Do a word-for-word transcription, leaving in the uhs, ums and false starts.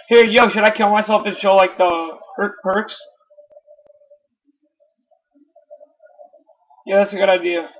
Here, yo, should I kill myself and show like the per perks? Yeah, that's a good idea.